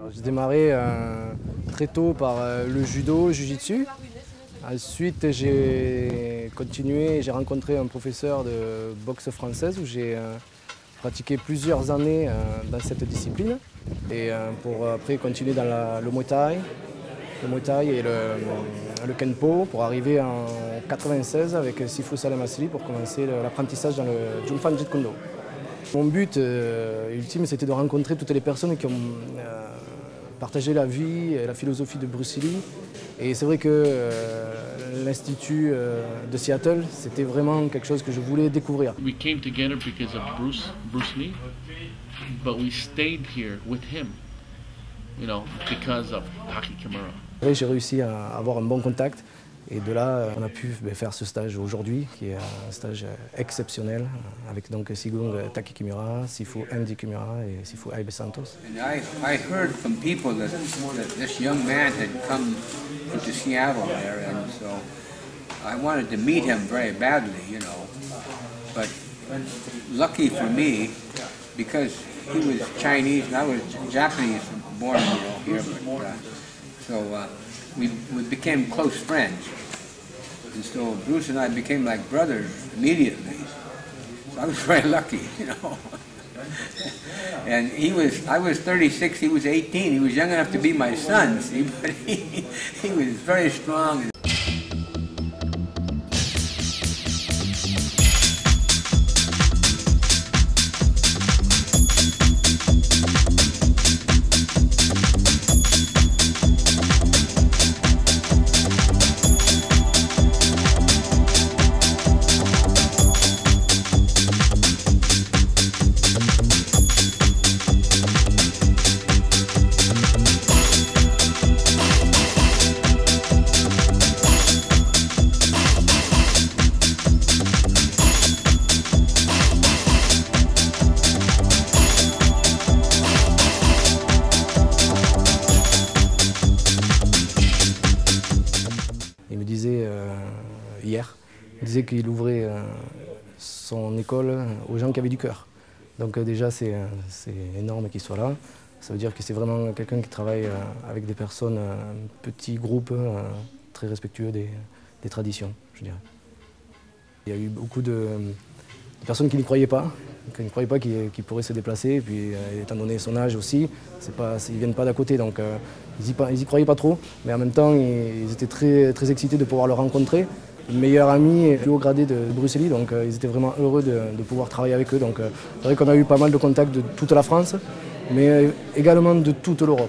J'ai démarré très tôt par le judo, le jiu-jitsu. Ensuite, j'ai continué, j'ai rencontré un professeur de boxe française où j'ai pratiqué plusieurs années dans cette discipline. Et pour après continuer dans le Muay Thai, et le Kenpo, pour arriver en 96 avec Sifu Salem Asli pour commencer l'apprentissage dans le Junfan Jeet Kune Do. Mon but ultime, c'était de rencontrer toutes les personnes qui ont partagé la vie et la philosophie de Bruce Lee. Et c'est vrai que l'Institut de Seattle, c'était vraiment quelque chose que je voulais découvrir. We came together because of Bruce Lee, but we stayed here with him, because of Haki Kimura. J'ai réussi à avoir un bon contact. Et de là, on a pu faire ce stage aujourd'hui, qui est un stage exceptionnel, avec donc Sigung Taki Kimura, Sifu Andy Kimura et Sifu Aibe Santos. I heard from people that this young man had come into Seattle there, and so I wanted to meet him very badly, But lucky for me, because he was Chinese and I was Japanese born, here, but we became close friends. And so Bruce and I became like brothers immediately. So I was very lucky, And I was 36, he was 18. He was young enough to be my son, see, but he was very strong. Il me disait hier, qu'il ouvrait son école aux gens qui avaient du cœur. Donc déjà c'est énorme qu'il soit là. Ça veut dire que c'est vraiment quelqu'un qui travaille avec des personnes, un petit groupe très respectueux des traditions, je dirais. Il y a eu beaucoup de personnes qui n'y croyaient pas, qu'il pourrait se déplacer. Et puis étant donné son âge aussi, ils ne viennent pas d'à côté, donc ils y croyaient pas trop. Mais en même temps, ils étaient très, très excités de pouvoir le rencontrer. Le meilleur ami et plus haut gradé de Bruce Lee, donc ils étaient vraiment heureux de pouvoir travailler avec eux. Donc c'est vrai qu'on a eu pas mal de contacts de toute la France, mais également de toute l'Europe.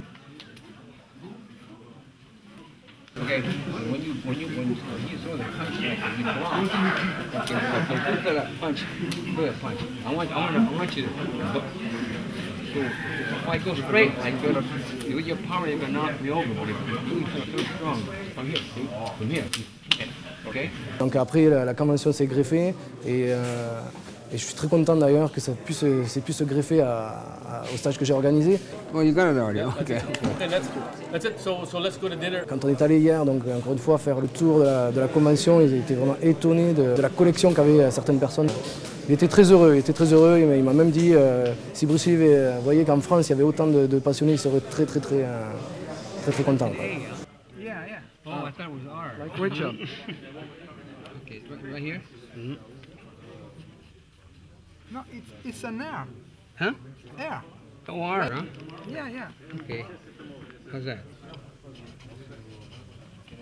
Okay, when you throw the punch, you block. Okay, punch, good punch. I want you to. So if I go straight, with your power, you're gonna knock me over. But if you feel strong, from here, see, from here, okay. Donc après, la convention s'est greffée et je suis très content d'ailleurs que ça pu se greffer au stage que j'ai organisé. Well, you got it already. Okay. That's it. So let's go to dinner. Quand on est allé hier, donc encore une fois, faire le tour de la convention, ils étaient vraiment étonnés de la collection qu'avaient certaines personnes. Il était très heureux, il m'a même dit si Bruce Lee voyait qu'en France il y avait autant de passionnés, il serait très content. Yeah. Oh, I thought it was R. Like which one? Okay, right here. Mm-hmm. No, it's an air. Huh? Air. Oh, R, huh? Yeah. Okay. How's that?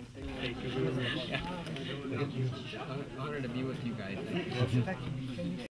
Honored to be with you guys.